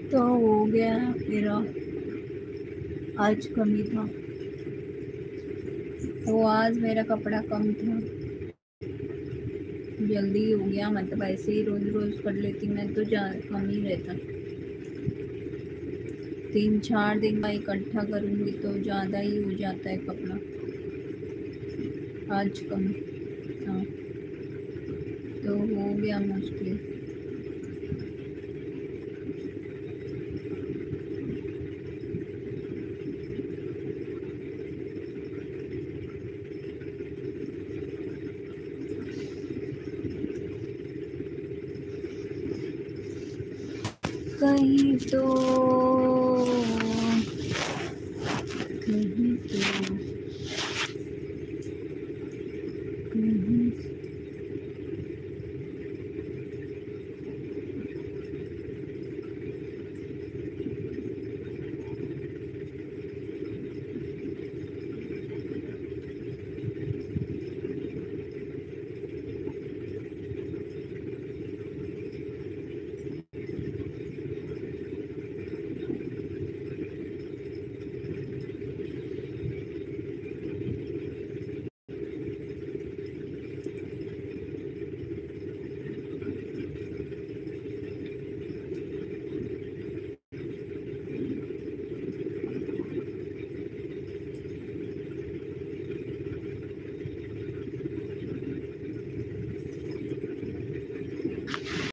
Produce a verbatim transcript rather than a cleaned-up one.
तो हो गया मेरा, आज कम ही था वो, आज मेरा कपड़ा कम था, जल्दी हो गया। मतलब ऐसे ही रोज रोज कर लेती मैं तो जा कम ही रहता, तीन चार दिन का इकट्ठा करूँगी तो ज़्यादा ही हो जाता है कपड़ा। आज कम, हाँ तो हो गया मोस्टली। कहीं तो